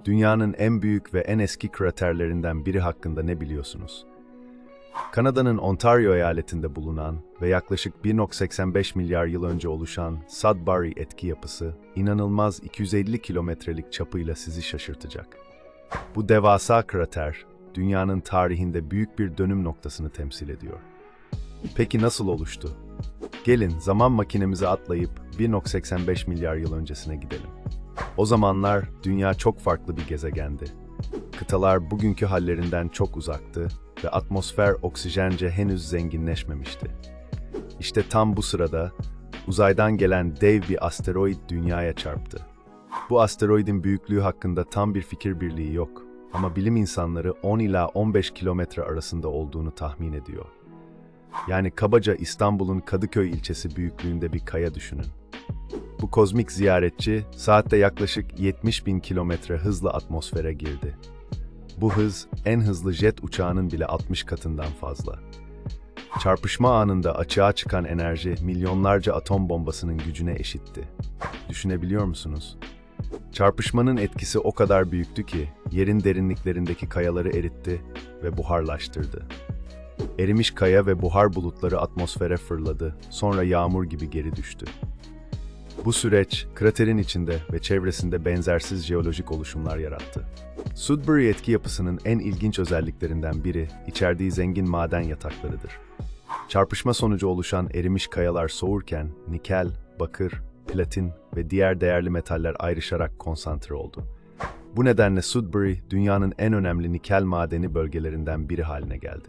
Dünyanın en büyük ve en eski kraterlerinden biri hakkında ne biliyorsunuz? Kanada'nın Ontario eyaletinde bulunan ve yaklaşık 1,85 milyar yıl önce oluşan Sudbury etki yapısı, inanılmaz 250 kilometrelik çapıyla sizi şaşırtacak. Bu devasa krater, dünyanın tarihinde büyük bir dönüm noktasını temsil ediyor. Peki nasıl oluştu? Gelin zaman makinemize atlayıp 1,85 milyar yıl öncesine gidelim. O zamanlar dünya çok farklı bir gezegendi. Kıtalar bugünkü hallerinden çok uzaktı ve atmosfer oksijence henüz zenginleşmemişti. İşte tam bu sırada uzaydan gelen dev bir asteroid dünyaya çarptı. Bu asteroidin büyüklüğü hakkında tam bir fikir birliği yok ama bilim insanları 10 ila 15 kilometre arasında olduğunu tahmin ediyor. Yani kabaca İstanbul'un Kadıköy ilçesi büyüklüğünde bir kaya düşünün. Bu kozmik ziyaretçi saatte yaklaşık 70 bin kilometre hızla atmosfere girdi. Bu hız en hızlı jet uçağının bile 60 katından fazla. Çarpışma anında açığa çıkan enerji milyonlarca atom bombasının gücüne eşitti. Düşünebiliyor musunuz? Çarpışmanın etkisi o kadar büyüktü ki yerin derinliklerindeki kayaları eritti ve buharlaştırdı. Erimiş kaya ve buhar bulutları atmosfere fırladı, sonra yağmur gibi geri düştü. Bu süreç, kraterin içinde ve çevresinde benzersiz jeolojik oluşumlar yarattı. Sudbury etki yapısının en ilginç özelliklerinden biri, içerdiği zengin maden yataklarıdır. Çarpışma sonucu oluşan erimiş kayalar soğurken, nikel, bakır, platin ve diğer değerli metaller ayrışarak konsantre oldu. Bu nedenle Sudbury, dünyanın en önemli nikel madeni bölgelerinden biri haline geldi.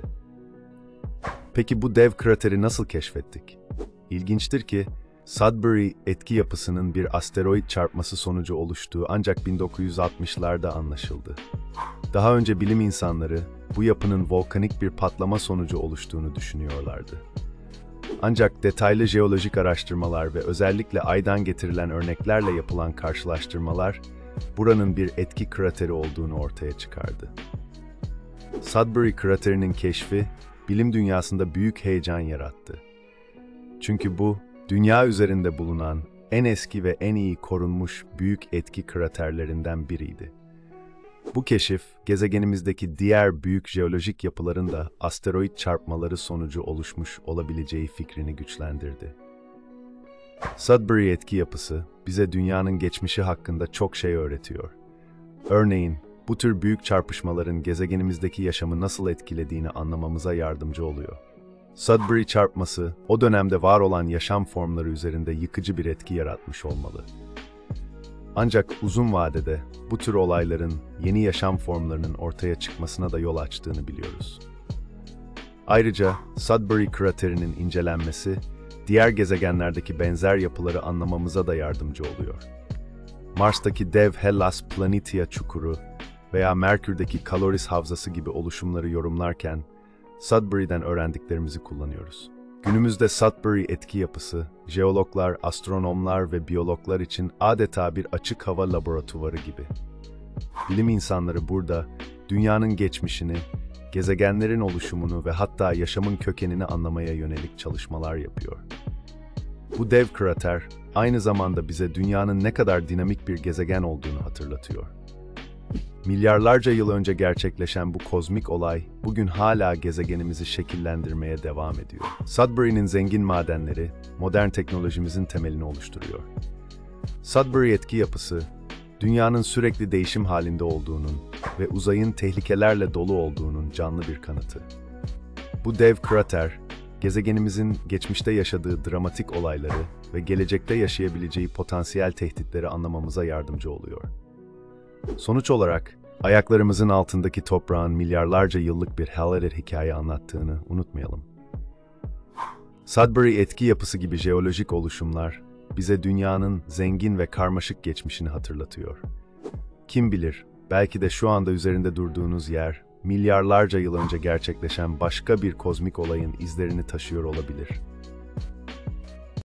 Peki bu dev krateri nasıl keşfettik? İlginçtir ki, Sudbury etki yapısının bir asteroid çarpması sonucu oluştuğu ancak 1960'larda anlaşıldı. Daha önce bilim insanları bu yapının volkanik bir patlama sonucu oluştuğunu düşünüyorlardı. Ancak detaylı jeolojik araştırmalar ve özellikle Ay'dan getirilen örneklerle yapılan karşılaştırmalar buranın bir etki krateri olduğunu ortaya çıkardı. Sudbury kraterinin keşfi bilim dünyasında büyük heyecan yarattı. Çünkü bu, dünya üzerinde bulunan en eski ve en iyi korunmuş büyük etki kraterlerinden biriydi. Bu keşif, gezegenimizdeki diğer büyük jeolojik yapıların da asteroid çarpmaları sonucu oluşmuş olabileceği fikrini güçlendirdi. Sudbury etki yapısı, bize dünyanın geçmişi hakkında çok şey öğretiyor. Örneğin, bu tür büyük çarpışmaların gezegenimizdeki yaşamı nasıl etkilediğini anlamamıza yardımcı oluyor. Sudbury çarpması, o dönemde var olan yaşam formları üzerinde yıkıcı bir etki yaratmış olmalı. Ancak uzun vadede bu tür olayların yeni yaşam formlarının ortaya çıkmasına da yol açtığını biliyoruz. Ayrıca Sudbury kraterinin incelenmesi, diğer gezegenlerdeki benzer yapıları anlamamıza da yardımcı oluyor. Mars'taki dev Hellas Planitia çukuru veya Merkür'deki Caloris havzası gibi oluşumları yorumlarken, Sudbury'den öğrendiklerimizi kullanıyoruz. Günümüzde Sudbury etki yapısı, jeologlar, astronomlar ve biyologlar için adeta bir açık hava laboratuvarı gibi. Bilim insanları burada, dünyanın geçmişini, gezegenlerin oluşumunu ve hatta yaşamın kökenini anlamaya yönelik çalışmalar yapıyor. Bu dev krater, aynı zamanda bize dünyanın ne kadar dinamik bir gezegen olduğunu hatırlatıyor. Milyarlarca yıl önce gerçekleşen bu kozmik olay, bugün hala gezegenimizi şekillendirmeye devam ediyor. Sudbury'nin zengin madenleri, modern teknolojimizin temelini oluşturuyor. Sudbury etki yapısı, dünyanın sürekli değişim halinde olduğunun ve uzayın tehlikelerle dolu olduğunun canlı bir kanıtı. Bu dev krater, gezegenimizin geçmişte yaşadığı dramatik olayları ve gelecekte yaşayabileceği potansiyel tehditleri anlamamıza yardımcı oluyor. Sonuç olarak, ayaklarımızın altındaki toprağın milyarlarca yıllık bir hikaye anlattığını unutmayalım. Sudbury etki yapısı gibi jeolojik oluşumlar, bize dünyanın zengin ve karmaşık geçmişini hatırlatıyor. Kim bilir, belki de şu anda üzerinde durduğunuz yer, milyarlarca yıl önce gerçekleşen başka bir kozmik olayın izlerini taşıyor olabilir.